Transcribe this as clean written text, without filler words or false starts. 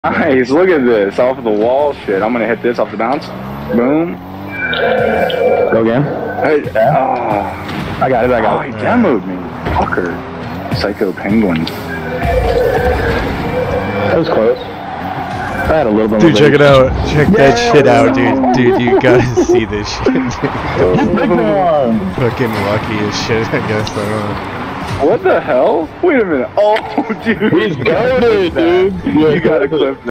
Nice, look at this. Off of the wall shit. I'm gonna hit this off the bounce. Boom. Go again. Hey, oh. I got it, I got it. it. He demoed me. Fucker. Psycho penguins. That was close. I had a little bit Dude, check it out. Check that Yeah, shit out, dude. Dude, you gotta see this shit, dude. Fucking lucky as shit, I guess. I don't know. What the hell? Wait a minute. Oh, dude. He's goated, dude. You gotta clip that.